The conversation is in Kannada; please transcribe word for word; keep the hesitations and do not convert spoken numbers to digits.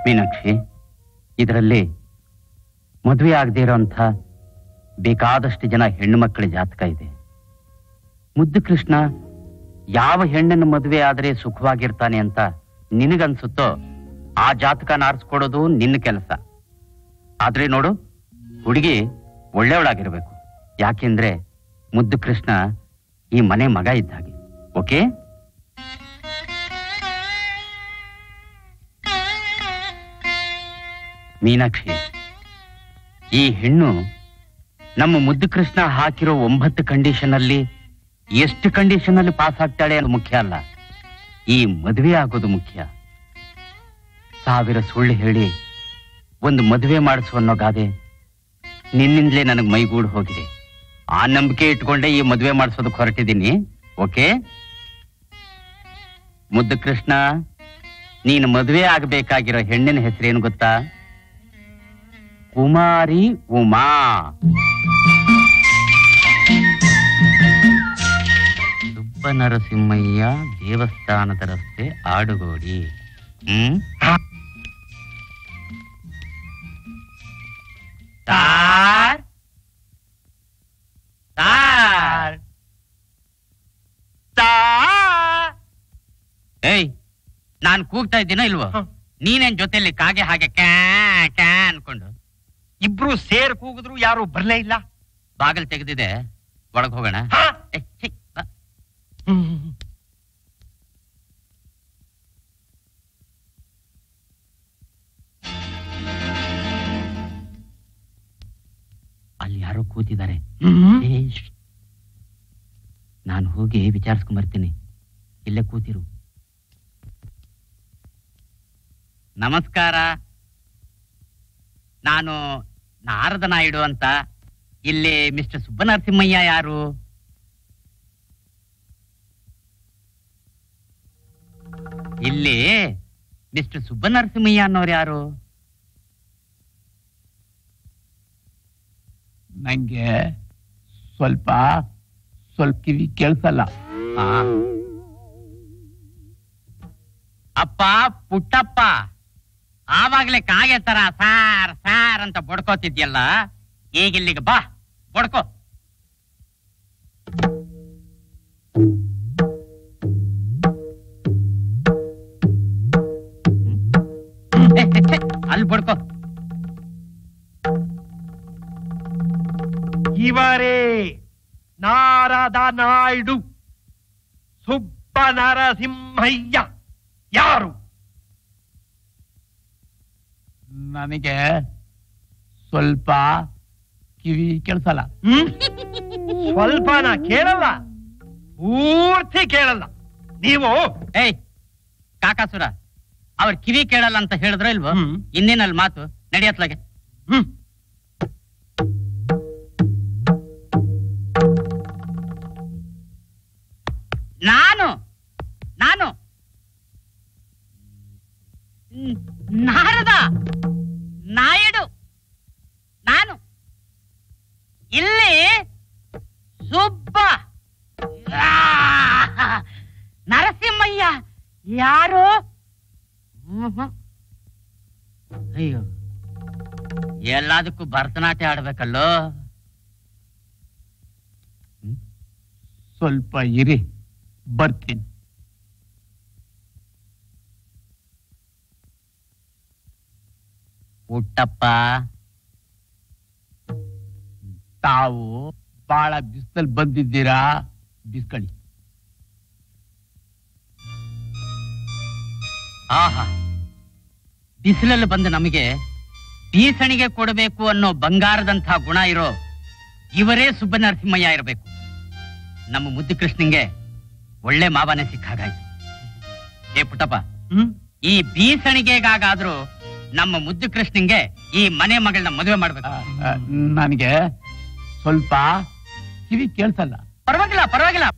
ಮೀನಾಕ್ಷಿ, ಇದರಲ್ಲಿ ಮದುವೆ ಆಗದೆ ಇರೋಂಥ ಬೇಕಾದಷ್ಟು ಜನ ಹೆಣ್ಣು ಮಕ್ಕಳ ಜಾತಕ ಇದೆ. ಮುದ್ದು ಕೃಷ್ಣ ಯಾವ ಹೆಣ್ಣನ್ನು ಮದುವೆ ಆದರೆ ಸುಖವಾಗಿರ್ತಾನೆ ಅಂತ ನಿನಗನ್ಸುತ್ತೋ ಆ ಜಾತಕನ ಆರಿಸ್ಕೊಡೋದು ನಿನ್ನ ಕೆಲಸ. ಆದ್ರೆ ನೋಡು, ಹುಡುಗಿ ಒಳ್ಳೆಯವಳಾಗಿರ್ಬೇಕು. ಯಾಕೆಂದ್ರೆ ಮುದ್ದು ಕೃಷ್ಣ ಈ ಮನೆ ಮಗ ಇದ್ದ ಹಾಗೆ. ಓಕೆ? ಮೀನಾಕ್ಷಿ, ಈ ಹೆಣ್ಣು ನಮ್ಮ ಮುದ್ದು ಕೃಷ್ಣ ಹಾಕಿರೋ ಒಂಬತ್ತು ಕಂಡೀಷನ್ ಅಲ್ಲಿ ಎಷ್ಟು ಕಂಡೀಷನ್ ಅಲ್ಲಿ ಪಾಸ್ ಆಗ್ತಾಳೆ ಅನ್ನೋದು ಮುಖ್ಯ ಅಲ್ಲ, ಈ ಮದುವೆ ಆಗೋದು ಮುಖ್ಯ. ಸಾವಿರ ಸುಳ್ಳು ಹೇಳಿ ಒಂದು ಮದುವೆ ಮಾಡಿಸು ಅನ್ನೋ ಗಾದೆ ನಿನ್ನಿಂದಲೇ ನನಗೆ ಮೈಗೂಡು ಹೋಗಿದೆ. ಆ ನಂಬಿಕೆ ಇಟ್ಕೊಂಡೆ ಈ ಮದುವೆ ಮಾಡಿಸೋದಕ್ಕೆ ಹೊರಟಿದ್ದೀನಿ. ಓಕೆ? ಮುದ್ದು ಕೃಷ್ಣ, ನೀನು ಮದುವೆ ಆಗಬೇಕಾಗಿರೋ ಹೆಣ್ಣಿನ ಹೆಸರೇನು ಗೊತ್ತಾ? ಕುಮಾರಿ ಉಮಾ. ಸುಬ್ಬ ನರಸಿಂಹಯ್ಯ ದೇವಸ್ಥಾನದ ರಸ್ತೆ, ಆಡುಗೋಡಿ. ಹ್ಮ್ ಸಾರ್ ಸಾರ್ ಏಯ್, ನಾನ್ ಕೂಗ್ತಾ ಇದ್ದೀನೋ ಇಲ್ವೋ? ನೀನೇನ್ ಜೊತೆಯಲ್ಲಿ ಕಾಗೆ ಹಾಗೆ ಕ್ಯಾ ಕ್ಯಾ ಅನ್ಕೊಂಡು ಇಬ್ರು ಸೇರ್ ಕೂಗಿದ್ರು ಯಾರು ಬರ್ಲೇ ಇಲ್ಲ. ಬಾಗಿಲು ತೆಗೆದಿದೆ, ಒಳಗ್ ಹೋಗೋಣ. ಅಲ್ಲಿ ಯಾರೋ ಕೂತಿದ್ದಾರೆ. ನಾನು ಹೋಗಿ ವಿಚಾರಿಸ್ಕೊಂಡ್ ಬರ್ತೀನಿ. ಇಲ್ಲೇ ಕೂತಿರು. ನಮಸ್ಕಾರ, ನಾನು ನಾರದ ನಾಯ್ಡು ಅಂತ. ಇಲ್ಲಿ ಮಿಸ್ಟರ್ ಸುಬ್ಬನರಸಿಂಹಯ್ಯ ಯಾರು? ಇಲ್ಲಿ ಮಿಸ್ಟರ್ ಸುಬ್ಬನರಸಿಂಹಯ್ಯ ಅನ್ನೋರು ಯಾರು? ನಂಗೆ ಸ್ವಲ್ಪ ಸ್ವಲ್ಪ ಕಿವಿ ಕೇಳಿಸಲ್ಲ. ಅಪ್ಪ ಪುಟ್ಟಪ್ಪ, ಆವಾಗ್ಲೇ ಕಾಗೆ ತರ ಸಾರ್ ಸಾರ್ ಅಂತ ಬಡ್ಕೋತಿದ್ಯಲ್ಲ, ಈಗ ಇಲ್ಲಿಗೆ ಬಾ, ಬಡ್ಕೋ. ಅಲ್ಲಿ ಬಡ್ಕೋ. ಇವರೇ ನಾರದ ನಾಯ್ಡು, ಸುಬ್ಬ ನರಸಿಂಹಯ್ಯ. ಯಾರು? ನನಗೆ ಸ್ವಲ್ಪ ಕಿವಿ ಕೇಳಿಸಲ್ಲ. ಹ್ಮ್ ಸ್ವಲ್ಪನ ಕೇಳಲ್ಲ, ಪೂರ್ತಿ ಕೇಳಲ್ಲ. ನೀವು ಏಯ್ ಕಾಕಾಸುರ, ಅವ್ರ ಕಿವಿ ಕೇಳಲ್ಲ ಅಂತ ಹೇಳಿದ್ರು ಇಲ್ವೋ? ಇನ್ನೇನಲ್ಲಿ ಮಾತು, ನಡೆಯತ್ಲಾಗೆ. ಹ್ಮ್ ನಾನು ನಾನು ನಾರದ ನಾಯ್ಡು, ನಾನು ಇಲ್ಲಿ ಸುಬ್ಬ ನರಸಿಂಹಯ್ಯ. ಯಾರು? ಅಯ್ಯೋ, ಎಲ್ಲದಕ್ಕೂ ಭರತನಾಟ್ಯ ಆಡ್ಬೇಕಲ್ಲೋ. ಸ್ವಲ್ಪ ಇರಿ, ಬರ್ತೀನಿ. ಪುಟ್ಟಪ್ಪ, ತಾವು ಬಹಳ ಬಿಸಿಲಲ್ಲಿ ಬಂದಿದ್ದೀರಾ, ಬಿಸ್ಕಳಿ. ಆಹಾ, ಬಿಸಿಲಲ್ಲಿ ಬಂದು ನಮಗೆ ಬೀಸಣಿಗೆ ಕೊಡಬೇಕು ಅನ್ನೋ ಬಂಗಾರದಂಥ ಗುಣ ಇರೋ ಇವರೇ ಸುಬ್ಬನರಸಿಂಹಯ್ಯ ಇರಬೇಕು. ನಮ್ಮ ಮುದ್ದು ಕೃಷ್ಣಂಗೆ ಒಳ್ಳೆ ಮಾವನೇ ಸಿಕ್ಕಾಗಾಯ್ತು. ಏ ಪುಟ್ಟಪ್ಪ, ಈ ಬೀಸಣಿಗೆಗಾಗಾದ್ರೂ ನಮ್ಮ ಮುದ್ದು ಕೃಷ್ಣಂಗೆ ಈ ಮನೆ ಮಗಳನ್ನ ಮದುವೆ ಮಾಡ್ಬೇಕು. ನನಗೆ ಸ್ವಲ್ಪ ಕಿವಿ ಕೇಳಿಸಲ್ಲ. ಪರವಾಗಿಲ್ಲ ಪರವಾಗಿಲ್ಲ